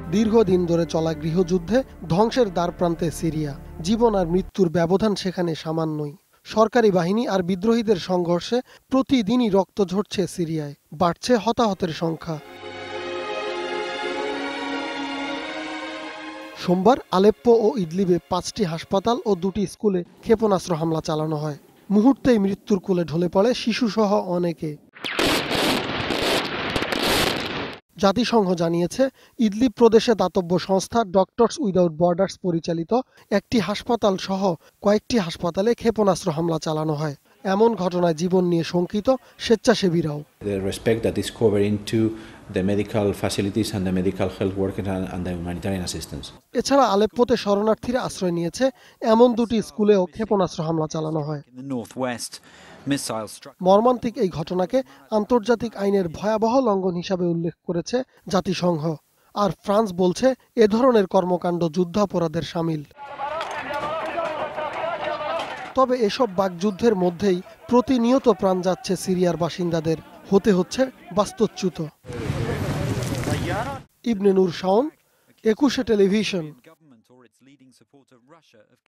দীর্ঘদিন ধরে চলা গৃহযুদ্ধে ধ্বংসের দ্বারপ্রান্তে সিরিয়া। জীবন আর মৃত্যুর ব্যবধান সেখানে সামান্যই। সরকারি বাহিনী আর বিদ্রোহীদের সংঘর্ষে প্রতিদিনই রক্ত ঝরছে সিরিয়ায়, বাড়ছে হতাহতের সংখ্যা। সোমবার আলেপ্পো ও ইদলিবে 5টি হাসপাতাল ও 2টি স্কুলে ক্ষেপণাস্ত্র হামলা চালানো হয়। মুহূর্তেই মৃত্যুর কোলে ঢলে পড়ে শিশুসহ অনেকে। জাতিসংঘ জানিয়েছে, ইদলিব প্রদেশে দাতব্য সংস্থা ডক্টরস উইদাউট বর্ডার্স পরিচালিত একটি হাসপাতাল সহ কয়েকটি হাসপাতালে ক্ষেপণাস্ত্র হামলা চালানো হয়। এমন ঘটনায় জীবন নিয়ে শঙ্কিত স্বেচ্ছাসেবীরাও। The respect that is covered into the medical facilities and the medical health workers and the humanitarian assistance. এছাড়া আলেপ্পোতে শরণার্থীরা আশ্রয় নিয়েছে এমন 2টি স্কুলেও ক্ষেপণাস্ত্র হামলা চালানো হয়। মর্মান্তিক এই ঘটনাকে আন্তর্জাতিক আইনের ভয়াবহ লঙ্ঘন হিসাবে উল্লেখ করেছে জাতিসংঘ। আর ফ্রান্স বলছে এ ধরনের কর্মকাণ্ড যুদ্ধাপরাধের শামিল। তবে এসব বাকযুদ্ধের মধ্যেই প্রতিনিয়ত প্রাণ যাচ্ছে সিরিয়ার বাসিন্দাদের, হতে হচ্ছে বাস্তুচ্যুত। ইবনে নূর শাওন, 21 টেলিভিশন।